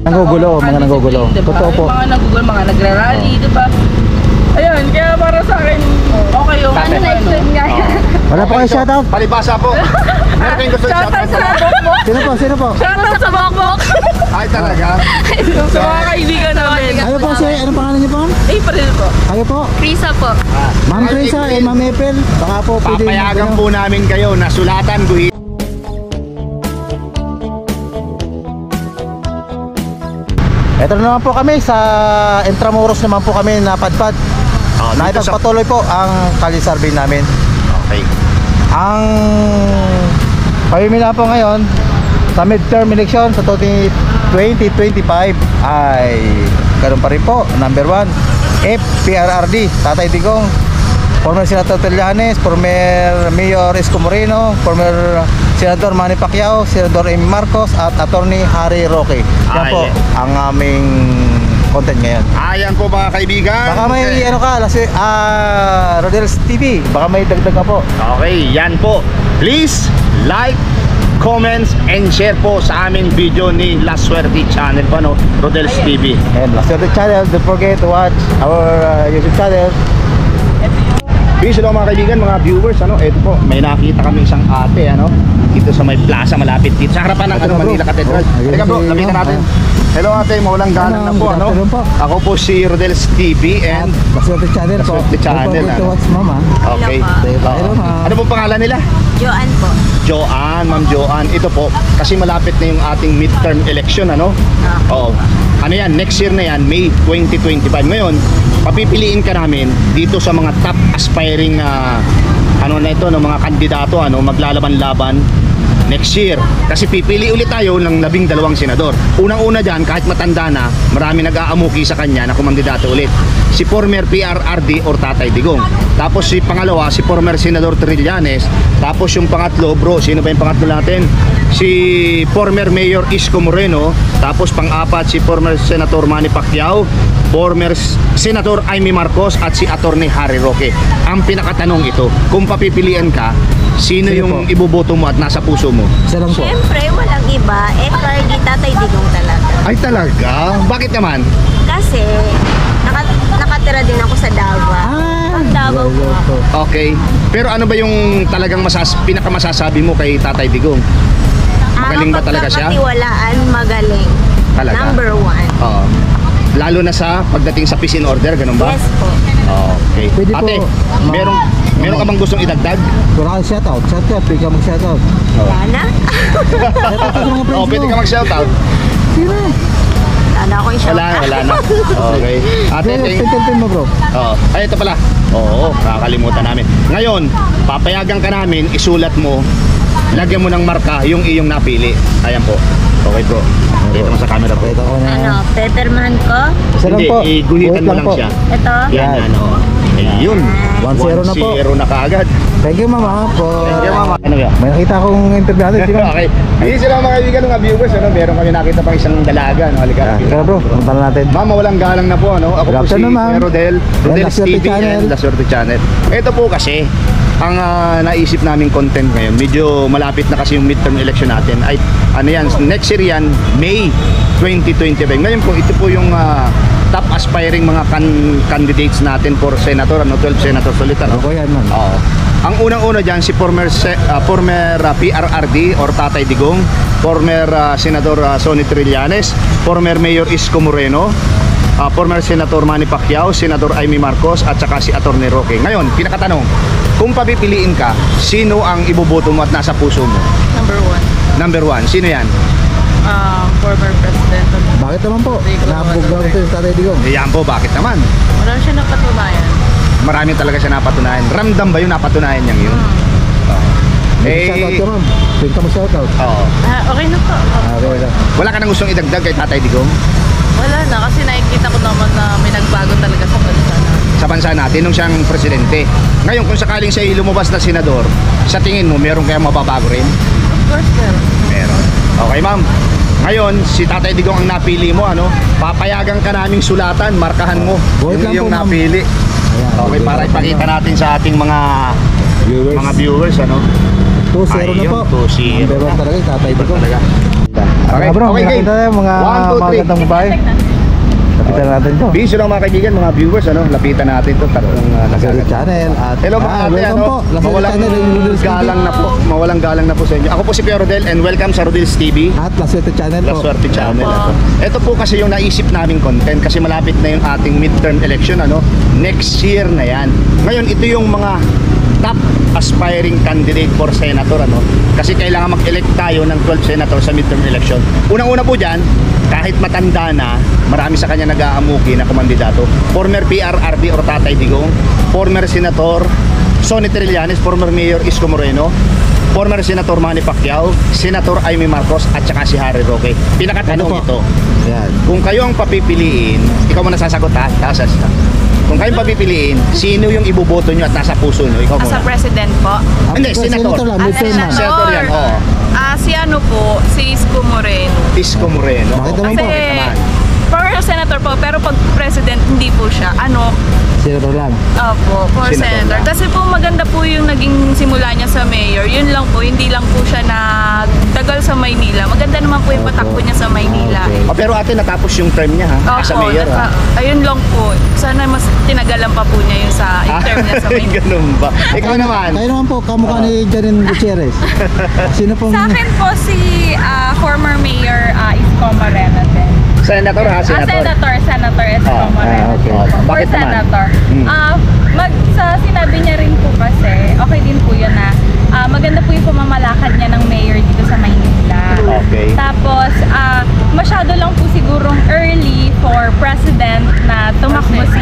Nanggugulo, mga nanggugulo. Diba? Totoo po. Mga nanggugulo, mga nagrarally, diba? Ayun, kaya para sa akin, okay yung Ano na-explain nga. Wala po kayo shoutout? Palibasa po. Meron kayong gusto Shoutout i-shoutout sa po? Bokbok. Sino po? Sino po? Shoutout sa Bokbok. Ay talaga? Sa mga kaibigan namin. Kayo po si, anong pangalan niyo po? April po. Kayo po? Prisa po. Ma'am Teresa and Ma'am Epel. Baka po pwede. Papayagan po namin kayo na sulatan guhit. Ito na naman po kami sa Intramuros naman po kami napadpad. Oh, Naipagpatuloy po ang kali survey namin. Okay. Ang pamimila po ngayon sa midterm election sa 2025 ay ganun pa rin po. Number 1, FPRRD, Tatay Digong, former Senator Trillanes, former Mayor Isko Moreno, former Senador Manny Pacquiao, Senador Amy Marcos at Attorney Harry Roque. Yan Ay, po ang aming content ngayon. Ayan po mga kaibigan. Baka may ano ka, Rodel's TV, baka may dagdag ka po. Okay, yan po. Please like, comments, and share po sa aming video ni La Suerte Channel po, no? Rodel's TV. And last the channel, don't forget to watch our YouTube channel. Peace hello mga kaibigan, mga viewers, ano? Ito po, may nakita kami isang ate, ano? Dito sa may plaza malapit dito sa harapan ng Manila Cathedral. Teka bro, lapitan natin. Hello ate, maulang galang na po, ano? Ako po si Rodel's TV and Last the channel po. Last Channel, Don't forget to ano? watch mama. okay. Hello, ma'am. Ano po pangalan nila? Joan po. Joan, Ma'am Joan. Ito po, kasi malapit na yung ating midterm election, ano? Oo. Ano yan, next year na yan, May 2025. Ngayon, papipiliin ka namin dito sa mga top aspiring ano na ito, no, mga kandidato, ano, maglalaban-laban next year. Kasi pipili ulit tayo ng 12 senador. Unang-una dyan, kahit matanda na, marami nag-aamuki sa kanya na kumandidato ulit. Si former PRRD or Tatay Digong. Tapos si pangalawa, si former Senador Trillanes. Tapos yung pangatlo, bro, sino ba yung pangatlo natin? Si former Mayor Isko Moreno. Tapos pang-apat, si former Senator Manny Pacquiao, former Senator Amy Marcos at si Attorney Harry Roque. Ang pinakatanong ito, kung papipilian ka, sino yung iboboto mo at nasa puso mo? Isa lang po. Siyempre, walang iba. FRD Tatay Digong talaga. Ay talaga? Bakit naman? Kasi, nakatira din ako sa Davao. Ang Davao po ako. Okay. Pero ano ba yung talagang pinakamasasabi mo kay Tatay Digong? Magaling ba talaga siya? Pagkakatiwalaan, magaling. Talaga? Number 1. Oo. Lalo na sa pagdating sa peace in order, ganun ba? Yes po. Okay. Pwede Ate, po, meron ka bang gustong idagdag? Kung ka shoutout, shoutout, pwede ka mag-shoutout. Yana? Shoutout sa mga friends Pwede mo. ka mag-shoutout. Sino? Wala na akong shout. Wala na. Okay. Ate, Pintin mo bro. Oo. Ay, ito pala. Oo, nakakalimutan namin. Ngayon, papayagan ka namin, isulat mo, lagyan mo ng marka yung iyong napili. Ayan po. Okay bro. Dito mo sa camera po. Ito ko na. Ano, Pepperman ko? Isa lang Hindi, po. iguhitan mo lang po. siya. Ito? Yan, ano. Ayun. 1-0 na po. 1-0 na kaagad. Thank you mama po. Thank you, mama. Ano ba? May nakita akong interview natin. Sino? Okay. Hindi sila mga kaibigan ng viewers, ano, meron kami nakita pang isang dalaga, no? Halika. Kaya bro, punta na natin. Ma'am, walang galang na po, ano? Ako Good po si afternoon, ma'am. Rodel's La Suerte TV Channel. and La Suerte Channel. Ito po kasi, ang naisip naming content ngayon, medyo malapit na kasi yung midterm election natin. Ay, ano yan, next year yan, May 2025. Ngayon po, ito po yung top aspiring mga candidates natin for senator, ano, 12 senators ulit, ano? Ako yan man. Oo. Ang unang-una dyan, si former PRRD or Tatay Digong, former Senador Sonny Trillanes, former Mayor Isko Moreno, former Senator Manny Pacquiao, Senador Amy Marcos, at saka si Attorney Roque. Ngayon, pinakatanong, kung papipiliin ka, sino ang iboboto mo at nasa puso mo? Number 1. Number 1, sino yan? Former President. Bakit naman po? Nabugaw ito yung Tatay Digong. Yan po, bakit naman? Wala siya napatunayan. Marami talaga siya napatunayan. Ramdam ba yung napatunayan niyang yun? Shoutout ka ma'am. Pwede ka mag-shoutout. Oo. Okay na po. Okay lang. Wala ka nang gustong idagdag kay Tatay Digong? Wala na, kasi nakikita ko naman na may nagbago talaga sa bansa na. Sa bansa natin nung siyang presidente. Ngayon, kung sakaling siya lumabas na senador, sa tingin mo, meron kayang mababago rin? Of course, meron. Meron. Okay, ma'am. Ngayon, si Tatay Digong ang napili mo, ano? Papayagan ka naming sulatan, markahan mo Vote lang yung po, ma'am. napili. Ayan. Okay, para ipakita natin sa ating mga Viewers. viewers, ano? 2-0 na Ayun, po. 2-0 Number 1 na. talaga yung Tatay Digong. Talaga. Okay, bro, okay, nakita tayo mga 1, 2, 3. magandang babae. Lapitan natin to. Biso lang mga kaibigan, mga viewers, ano, lapitan natin to tatlong Lasero Channel at Hello mga ate, welcome ano, po. Lasero mawalang Channel and Noodles galang na po, mawalang galang na po sa inyo. Ako po si Kuya Rodel and welcome sa Rodel's TV. at Lasero Channel La po. Suerte Channel. Ito po kasi yung naisip naming content kasi malapit na yung ating midterm election, ano, next year na yan. Ngayon, ito yung mga top aspiring candidate for senator, ano, kasi kailangan mag-elect tayo ng 12 senator sa midterm election. Unang-una po dyan, kahit matanda na, marami sa kanya nag-aamuki na kumandidato. Former PRRD or Tatay Digong, former Senator Sonny Trillanes, former Mayor Isko Moreno, former Senator Manny Pacquiao, Senator Amy Marcos at saka si Harry Roque. Pinakatanong Ano po? ito, Yan. kung kayo ang papipiliin, ikaw mo nasasagot ha? Kung kayo ang papipiliin, sino yung iboboto nyo at nasa puso nyo? Ikaw Sa muna. president po. Hindi, senator. Senator lang, midterm lang. Senator yan, oo. Si ano po, si Isko Moreno. Isko Moreno. Bakit naman Kasi, po? naman. for senator po, pero pag president, hindi po siya. Ano, Senator lang. opo, for Senator senator. lang. Kasi po maganda po yung naging simula niya sa mayor. Yun lang po, hindi lang po siya nagtagal sa Maynila. Maganda naman po yung patakbo niya sa Maynila. Okay. Oh, pero ate, natapos yung term niya ha? Sa mayor ha? Ayun lang po. Sana mas tinagalan pa po niya yung sa term niya sa Maynila. Ganun ba? Ikaw naman. Kayo naman po, kamukha ni Janine Gutierrez. Sino pong... Sa akin po si former Mayor Isko Moreno din. Senator ha? Senator. Senator Isko Ah, Moreno. okay. din po. For Bakit naman? senator. Sa sinabi niya rin po kasi, okay din po yun na maganda po yung pamamalakad niya ng mayor dito sa Maynila. Okay. Tapos, masyado lang po sigurong early for president na tumakbo si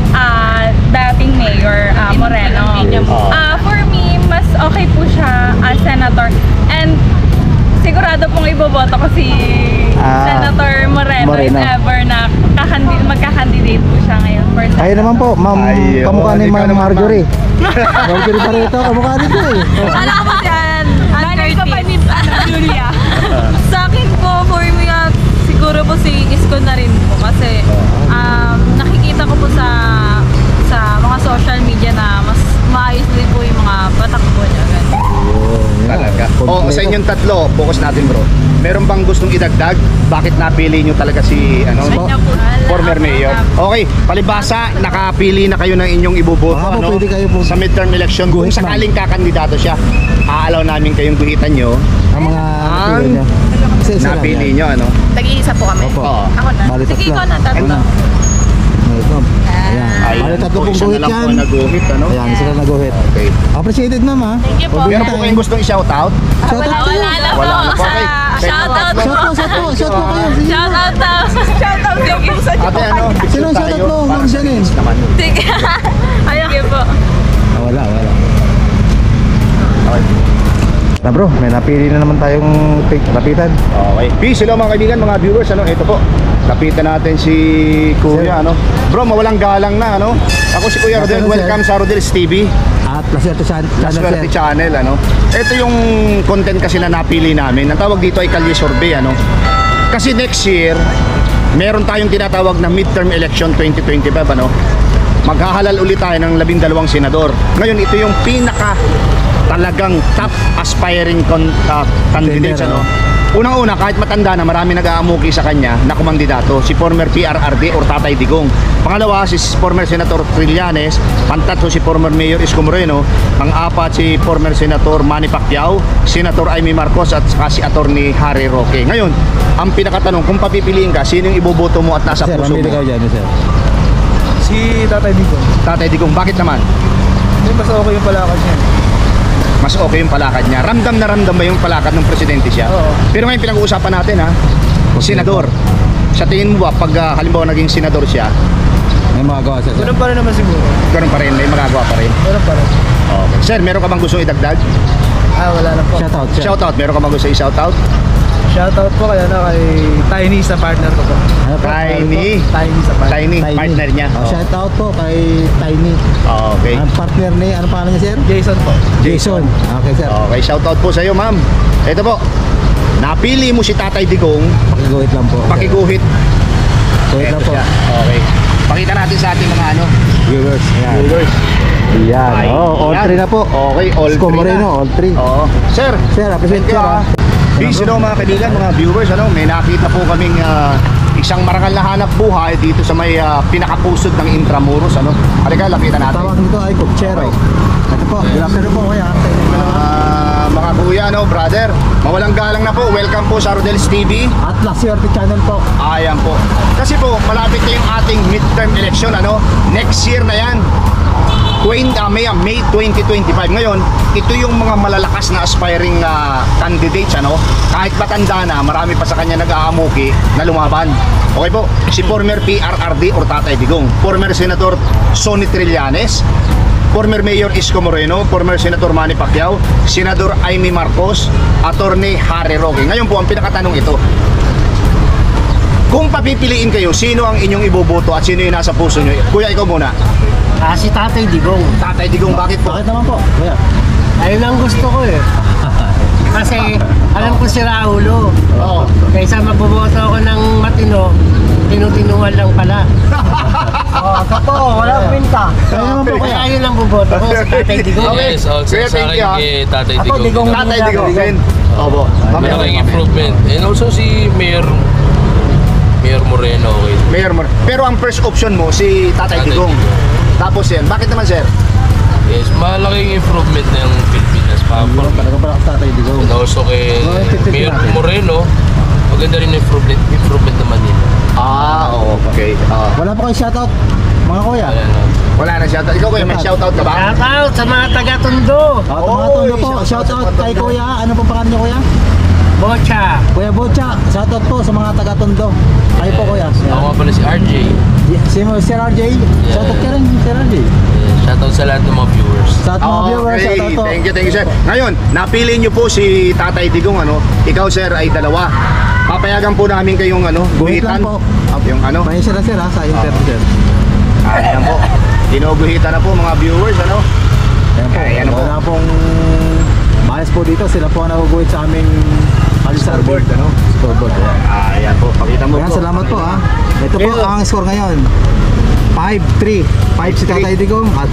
dating mayor Moreno. For me, mas okay po siya as senator. And sigurado pong iboboto ko si Senator Moreno if Moreno. ever na magkakandidate po siya ngayon for senator. Kayo naman po, ma'am, Ayun, kamukha ni ikaw Ma'am naman, Marjorie. Marjorie pa rito, kamukha nito eh. Alam ko po yan. Nanay ka pa ni Julia. Sa akin po, for me, siguro po si Isko na rin po kasi nakikita ko po sa mga social media na mas maayos din po yung mga patakbo niya. Ganun. Talaga. O, sa inyong tatlo, focus natin bro. Meron bang gustong idagdag? Bakit napili nyo talaga si former mayor? Okay, palibasa, nakapili na kayo ng inyong iboboto Baka po pwede kayo po sa midterm election. Kung guhit, ma'am. sakaling kakandidato siya, aalaw namin kayong guhitan nyo. Ang mga Ang napili niyo. Isa-isa lang Napili yan. nyo, ano? Tag-iisa po kami. Opo. Oo. Ako na. Bali Sige, tatlo. ikaw na, tatlo. Ano? Ito. Ayan. Bali tatlo pong isa na guhit lang po yan. naguhit, ano? Ayan, isa lang naguhit. Okay. Appreciated ma'am ha. Thank you po. Meron po kayong gustong i-shoutout? Shout out kayo. Wala na po. Wala na po. Okay. Shout out. Shout po kayo. Sige. Shout out na. Shout out. Thank you sa Ate, ano? picture Sino ang tayo shoutout mo, para Ma'am sa Janine? news naman. Sige. Ayun. Sige po. Wala. Okay. Na bro, may napili na naman tayong lapitan. Okay. Peace, hello mga kaibigan, mga viewers, ano, ito po. Lapitan natin si Kuya, ano. Bro, mawalang galang na, ano. Ako si Kuya Rodel, Afternoon, sir. welcome sa Rodel's TV, At Laserte La Channel Suerte sir. Channel, ano. Ito yung content kasi na napili namin. Ang tawag dito ay Kalye Survey, ano. Kasi next year, meron tayong tinatawag na midterm election 2025, ano. Maghahalal ulit tayo ng 12 senador. Ngayon, ito yung pinaka talagang top aspiring candidates, ano. Unang-una, kahit matanda na, marami nag-aamuki sa kanya na kumandidato, si former PRRD or Tatay Digong. Pangalawa, si former Senator Trillanes. Pantatlo, si former Mayor Isko Moreno. Pang-apat, si former Senator Manny Pacquiao, Senator Amy Marcos at saka si Attorney Harry Roque. Ngayon, ang pinakatanong, kung papipiliin ka, sino yung iboboto mo at nasa Sir, puso mamili mo? kayo dyan sir. Si Tatay Digong. Tatay Digong, bakit naman? Hindi, mas okay yung palakad niya. Mas okay yung palakad niya. Ramdam na ramdam ba yung palakad ng presidente siya? Oo. Pero ngayon pinag-uusapan natin ha, senador. Sa tingin mo ba, pag halimbawa naging senador siya, May magagawa sir. Ganun pa rin naman siguro. ganun pa rin, may magagawa pa rin? Meron pa rin. Okay. Sir, meron ka bang gusto idagdag? Wala na po. Shout out sir. Shoutout, meron ka bang gusto i-shoutout? Shoutout po kaya na kay Tiny sa partner ko po. Ano po? Tiny. Tiny sa partner. Tiny, partner niya. Shout out po kay Tiny. Okay. Ang partner ni, ano pangalan niya sir? Jason po. Jason. Okay sir. Okay, shoutout po sa iyo, ma'am. Ito po. Napili mo si Tatay Digong, Pakiguhit lang po. pakiguhit. Guhit lang Ito po. siya. Okay. Pakita natin sa ating mga ano, Viewers. Ayan. viewers. Yan. Ay, Oh, all yan. 3 na po. Okay, all Isko 3 Moreno, na. all 3. Oo. Sir, Sir, appreciate thank you, sir, ah. ah. Peace, mga kaibigan, mga viewers, may nakita po kaming isang marangal na hanap buhay dito sa may pinakapusod ng Intramuros. Halika, lapitan natin. Tawag nito ay Kuchero. Ito po, good afternoon po kuya. Mga kuya, brother, mawalang galang na po. Welcome po sa Rodel's TV. At last year channel po. Ayan po. Kasi po, malapit na yung ating midterm election, next year na yan. May 2025. Ngayon, ito yung mga malalakas na aspiring candidates, kahit matanda na, marami pa sa kanya nag-aamuki na lumaban. Okay po, si former PRRD or Tatay Digong, former Senator Sonny Trillanes, former Mayor Isko Moreno, former Senator Manny Pacquiao, Senador Amy Marcos, Attorney Harry Roque. Ngayon po, ang pinakatanong ito, kung papipiliin kayo, sino ang inyong iboboto at sino yung nasa puso nyo? Kuya, ikaw muna. Si Tatay Digong. Tatay Digong, bakit po? Bakit naman po kuya? Ayun ang gusto ko eh. Kasi alam ko si Raulo. Oo. Kaysa magboboto ako ng matino, tinutinungan lang pala. Totoo, walang kwenta. Kaya naman po kuya. Kaya yun ang boboto ko, si Tatay Digong. Okay. Yes, also Kuya, sa thank akin you, ha. kay Tatay Ako, Digong. Digong. Tatay Digong. Opo. Malaking improvement. And also si Mayor Moreno. Okay. Mayor Moreno. Pero ang first option mo, si Tatay Digong. Tapos yan. Bakit naman, sir? Yes, malaking improvement na yung Pilipinas. Talaga pala Tatay Digong. And also kay tipid Mayor natin. Moreno, maganda rin yung improvement naman din. Okay. Wala pa kayo shoutout mga kuya. Wala na shoutout. Ikaw kuya, may shoutout ka ba? Shoutout sa mga taga-Tondo. Mga tondo po, shoutout kay kuya. Ano pong pangalan niyo kuya? Bocha. Kuya Bocha, shoutout po sa mga taga-tondo. Kayo po kuya. Ako nga pala si RJ. Si Sir RJ, shoutout ka rin Sir RJ. Shoutout sa lahat ng mga viewers. Sa ating mga viewers, Okay, shoutout po. thank you sir. Ngayon, napili niyo po si Tatay Digong, ikaw sir ay dalawa. Papayagan po namin kayong Guhit lang guhitan. po. Yung Mahin sila sir sa interview sir. Ayan po. Ginuguhitan na po mga viewers, Ayan po. Ayan po. Wala pong bias po dito. Sila po ang naguguhit sa aming Scoreboard, Scoreboard, ayan. Ayan po, pakita mo Ayan, po. salamat po ha. Ito po ang score ngayon. 5-3. 5 si Tatay Digong at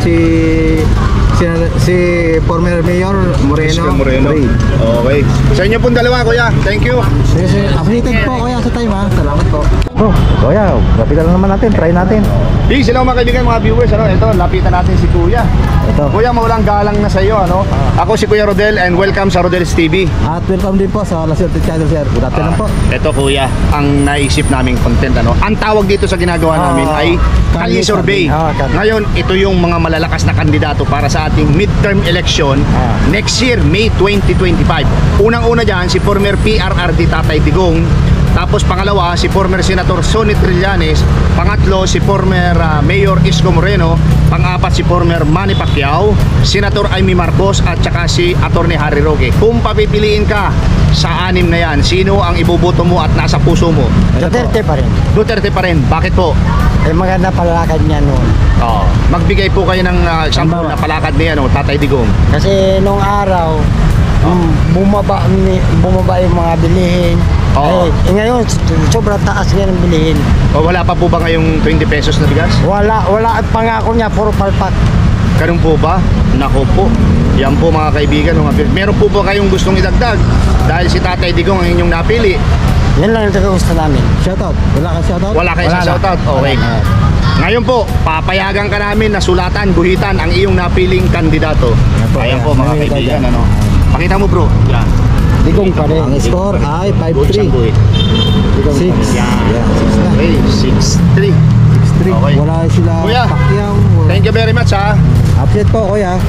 si former Mayor Moreno. Isko Moreno. 3. Okay. Sa inyo pong dalawa, kuya. Thank you. Appreciated po kuya sa time ha. Salamat po. Bro, kuya, lapitan lang naman natin. Try natin. Hey, sila mga kaibigan, mga viewers, ito, lapitan natin si Kuya. Ito. Kuya, mawalang galang na sa iyo, Ako si Kuya Rodel and welcome sa Rodel's TV. At welcome din po sa Laserte Channel sir. Good afternoon po. Ito Kuya, ang naisip naming content, Ang tawag dito sa ginagawa namin ay Kalye Survey. Ngayon, ito yung mga malalakas na kandidato para sa ating midterm election next year, May 2025. Unang-una dyan, si former PRRD Tatay Digong. Tapos pangalawa, si former Senator Sonny Trillanes. Pangatlo, si former Mayor Isko Moreno. Pang-apat, si former Manny Pacquiao, Senator Amy Marcos at saka si Attorney Harry Roque. Kung papipiliin ka sa anim na yan, sino ang iboboto mo at nasa puso mo? Duterte pa rin. Duterte pa rin. Bakit po? Maganda palakad niya noon. Magbigay po kayo ng sample na palakad niya, Tatay Digong. Kasi nung araw, bumaba yung mga bilihin. Ngayon, sobrang taas nga ng bilihin. Wala pa po ba ngayong 20 pesos na bigas? Wala at pangako niya, puro palpak. Ganun po ba? Nako po. Yan po mga kaibigan. Meron po ba kayong gustong idagdag? Dahil si Tatay Digong ang inyong napili. Yan lang yung gusto namin. Shoutout. Wala ka shoutout? Wala kayo sa shoutout? Okay. Ngayon po, papayagan ka namin na sulatan, guhitan ang iyong napiling kandidato. Ayan po mga kaibigan. Pakita mo bro. Yan. Digong pa rin. Ang score ay Guhit siyang 5-3. guhit. 6. Yan. Yeah, 6 na. Okay, 6-3. 6-3. Okay. Wala sila Kuya, Pacquiao. Thank you very much ha. Update po kuya.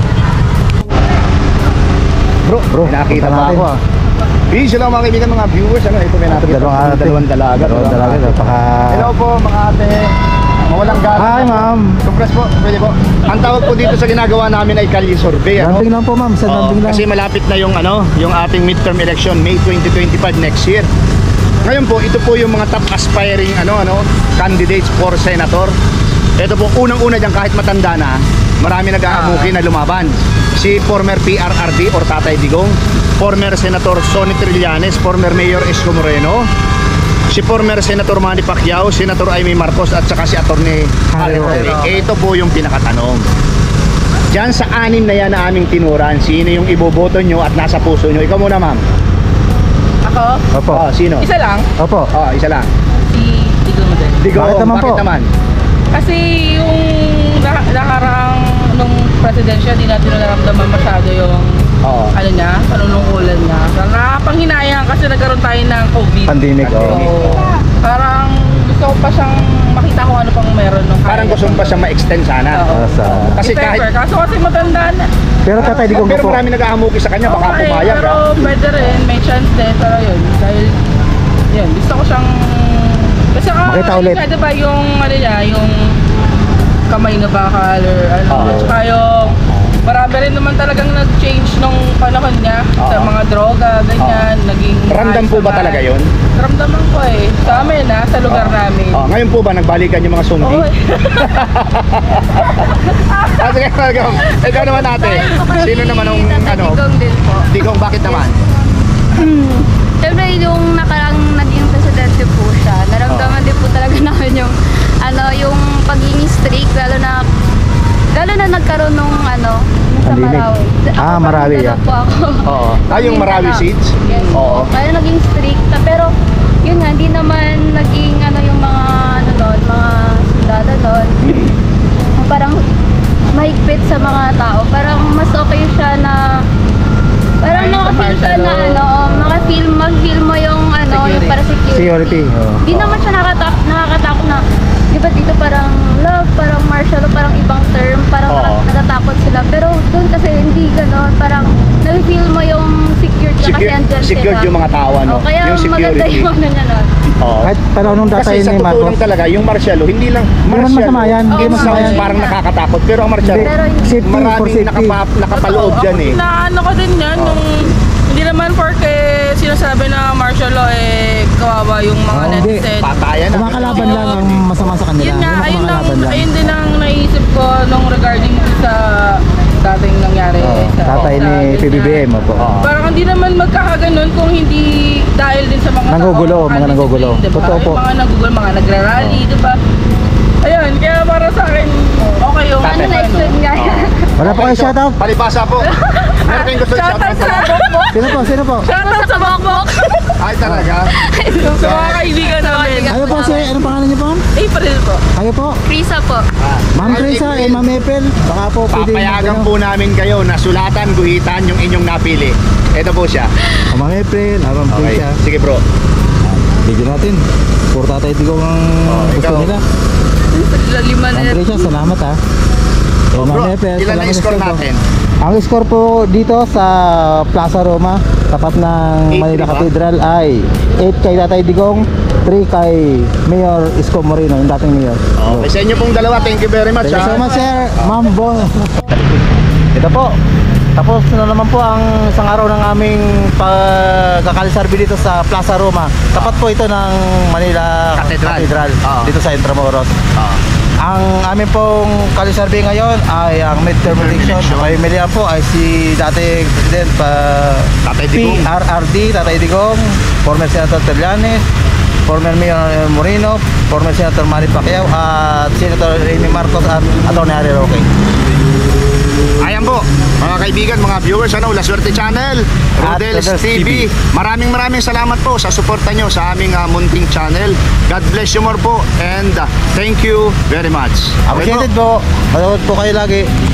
Bro, Nakita punta pa natin. ako Peace lang mga kaibigan, mga viewers. Ito may nakita dalawang dalaga. Hello po mga ate. Mawalang galang. Hi ma'am. Congrats po, pwede po. Ang tawag po dito sa ginagawa namin ay Kalye Survey. Lambing lang po ma'am. Sa lambing lang. Kasi malapit na yung yung ating midterm election May 2025 next year. Ngayon po, ito po yung mga top aspiring candidates for senator. Ito po, unang-una dyan kahit matanda na, marami nag-aamuki na lumaban. Si former PRRD or Tatay Digong, former Senator Sonny Trillanes, former Mayor Isko Moreno, si former Senator Manny Pacquiao, Senator Amy Marcos at saka si Attorney Harry Roque. Ito po yung pinakatanong. Diyan sa anim na yan na aming tinuran, sino yung iboboto nyo at nasa puso nyo? Ikaw muna ma'am. Ako? Opo. Sino? Isa lang. Opo. Isa lang. Si Digong din. Digong, Bakit naman po? naman? Kasi yung nakaraang nung presidensya, di natin naramdaman masyado yung ano niya, panunungkulan niya. Nakapanghinayang kasi nagkaroon tayo ng COVID. Pandemic. So, parang gusto ko pa siyang makita kung ano pang meron nung Parang gusto mo pa siya ma-extend sana. Kasi kahit... Kaso kasi matanda na. Pero Tatay Digong Pero po. marami nag-aamuki sa kanya, baka Okay, pumayag. pero pwede rin, may chance din. Pero yun, dahil yun, gusto ko siyang... Kasi Makita ulit. Nga, diba yung ano niya, yung kamay na bakal or ano, tsaka yung marami rin naman talagang nag-change nung panahon niya sa mga droga, ganyan, naging... Ramdam po ba talaga yun? Ramdaman ko eh. Sa amin sa lugar namin. Ngayon po ba nagbalikan yung mga sumbi? Oo. Sige, ikaw naman ate. Sino naman ang ano? Digong din po. Digong, bakit naman? Siyempre yung nakarang naging presidente po siya, naramdaman din po talaga namin yung yung pagiging strict, lalo na nagkaroon nung sa Pandemic. Marawi. Marawi, Ako, po ako. Yung Marawi seats? Yes. Oo. Kaya naging strict, pero yun nga, hindi naman naging yung mga mga sundalo doon. Parang mahigpit sa mga tao. Parang mas okay siya na parang nakafeel ka na mag-feel mo yung yung para security. Hindi naman siya nakakatakot na, di ba dito parang love, parang martial law, parang ibang term, parang natatakot sila. Pero doon kasi hindi gano'n, parang na-feel mo yung secured ka kasi andyan sila. Secured yung mga tao, Kaya yung security. maganda yung niya nun. Kahit panahon nung Tatay Kasi sa ni totoo Marcos. lang talaga, yung martial law, hindi lang Hindi naman masama yan. Hindi It masama sounds yan. parang nakakatakot, pero ang martial law, Pero Safety for maraming safety. nakapaloob dyan eh. Na ano ko din yan, nung hindi naman porque sinasabi na martial law kawawa yung mga Hindi. netizen. Patayan na. Kumakalaban lang ang masama sa kanila. Yun nga, Yung kumakalaban lang. ayun din ang naisip ko nung regarding sa dating nangyari sa Tatay ni PBBM. Opo. parang hindi naman magkakaganon kung hindi dahil din sa mga Nanggugulo, tao, mga nanggugulo. undiscipline, diba? Totoo po. Yung mga nanggugulo, mga nagra-rally, diba? Ayun, kaya para sa akin, okay yung Tatay. Next nga. Wala po kayo shoutout? Palibasa po. Meron kayong gusto Shoutout i-shoutout? sa Bokbok! Sino po? Shoutout sa Bokbok! Ay talaga? Sa mga kaibigan namin. Kayo po anong pangalan niyo po? April po. Kayo po? Prisa po. Ma'am Teresa and Ma'am Epel. Baka po pwede. Papayagan po namin kayo na sulatan, guhitan yung inyong napili. Ito po siya. Ma'am Epel, Ma'am Okay. Teresa. Sige bro. Video natin. Puro Tatay Digong ang gusto ikaw. nila. Lima Ma'am na Teresa, salamat ha. Bro, Ma'am Epel, ilan na salamat score sa natin? Ang score po dito sa Plaza Roma, tapat ng 8-3 Manila ba? Cathedral ay 8 kay Tatay Digong, 3 kay Mayor Isko Moreno, yung dating mayor. Okay, sa inyo pong dalawa, thank you very much. Thank you so ha? much, sir. Ma'am Bo. Ito po. Tapos na naman po ang isang araw ng aming pagkakalisarbi dito sa Plaza Roma. Tapat po ito ng Manila Cathedral. dito sa Intramuros. Ah. Ang aming pong kalisarbi ngayon ay ang midterm election. May pamilya po ay si dating President Tatay Digong. PRRD, Tatay Digong, former Senator Trillanes, former Mayor Moreno, former Senator Manny Pacquiao at Senator Amy Marcos at Atty. Harry Roque. Ayan po, mga kaibigan, mga viewers, La Suerte Channel, Rodel's Rodel's TV. Maraming salamat po sa suporta nyo sa aming munting channel. God bless you more po and thank you very much. Okay po? Appreciated po. Manood po kayo lagi.